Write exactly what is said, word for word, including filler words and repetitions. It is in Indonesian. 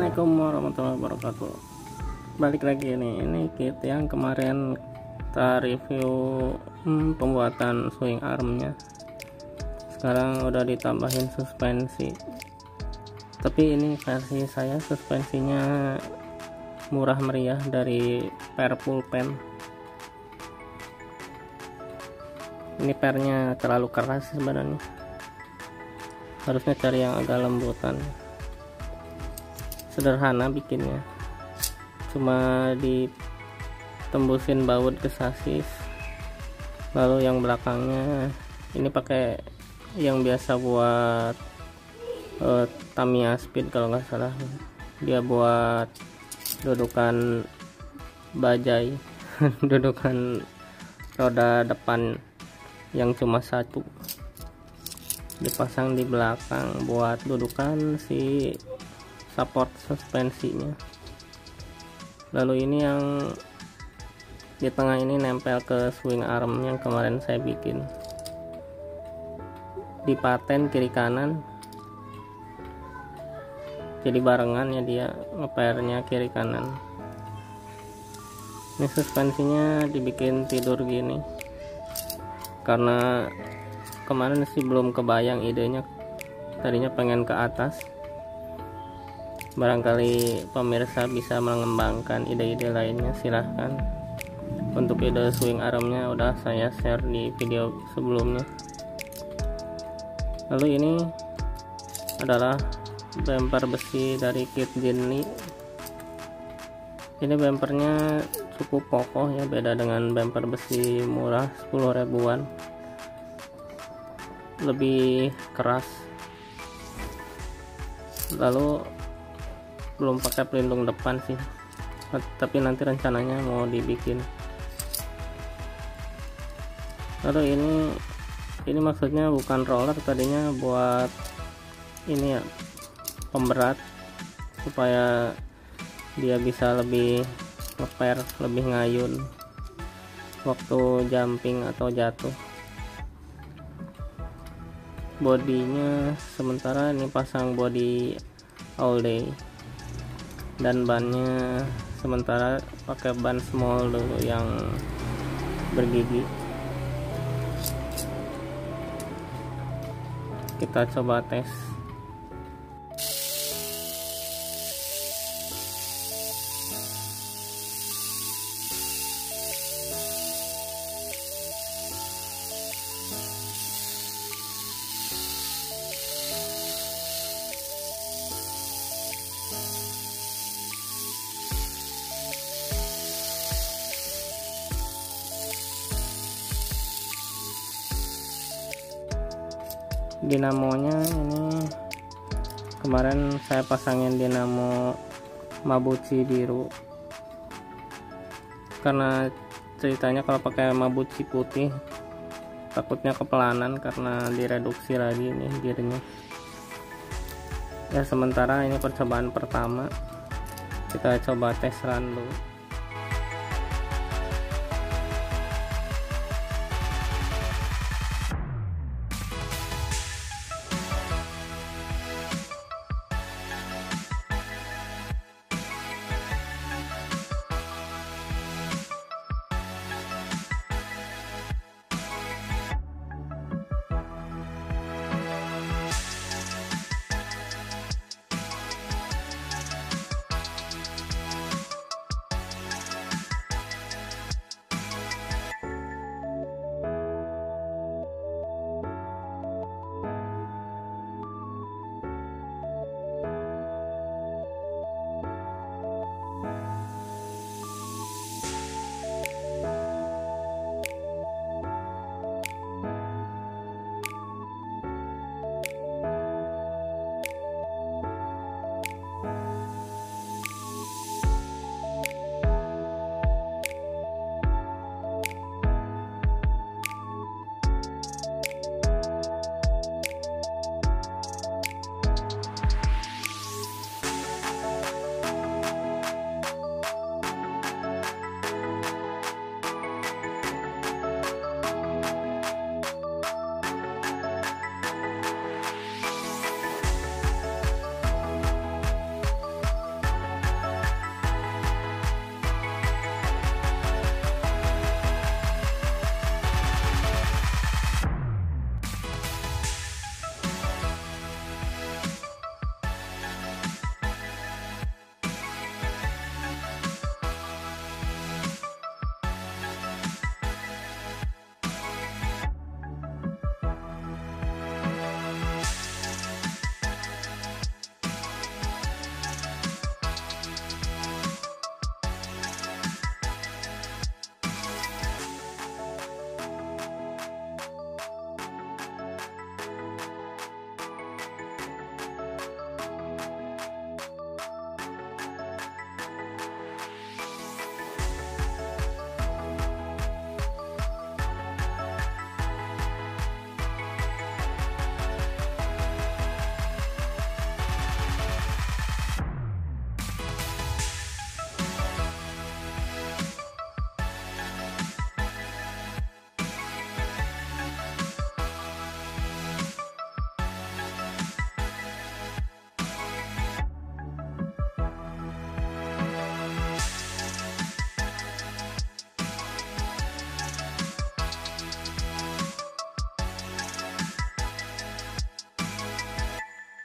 Assalamualaikum warahmatullahi wabarakatuh. Balik lagi nih, ini kit yang kemarin kita review hmm, pembuatan swing armnya. Sekarang udah ditambahin suspensi, tapi ini versi saya suspensinya murah meriah dari per pulpen. Ini pernya terlalu keras sebenarnya, harusnya cari yang agak lembutan. Sederhana bikinnya, cuma ditembusin baut ke sasis, lalu yang belakangnya ini pakai yang biasa buat uh, Tamiya Speed kalau nggak salah, dia buat dudukan bajai dudukan roda depan yang cuma satu, dipasang di belakang buat dudukan si support suspensinya. Lalu ini yang di tengah ini nempel ke swing arm yang kemarin saya bikin, dipaten kiri kanan, jadi barengan ya, dia ngepernya kiri kanan. Ini suspensinya dibikin tidur gini karena kemarin sih belum kebayang idenya, tadinya pengen ke atas. Barangkali pemirsa bisa mengembangkan ide-ide lainnya, silahkan. Untuk ide swing armnya udah saya share di video sebelumnya. Lalu ini adalah bumper besi dari kit Jinli. Ini bumpernya cukup kokoh ya, beda dengan bumper besi murah sepuluh ribuan, lebih keras. Lalu belum pakai pelindung depan sih, tapi nanti rencananya mau dibikin. Lalu ini ini maksudnya bukan roller, tadinya buat ini ya, pemberat supaya dia bisa lebih ngeper, lebih ngayun waktu jumping atau jatuh. Bodinya sementara ini pasang body all day, dan bannya sementara pakai ban small dulu yang bergigi. Kita coba tes. Dinamonya ini kemarin saya pasangin dinamo Mabuchi biru, karena ceritanya kalau pakai Mabuchi putih takutnya kepelanan karena direduksi lagi nih gearnya ya. Sementara ini percobaan pertama, kita coba tes run dulu.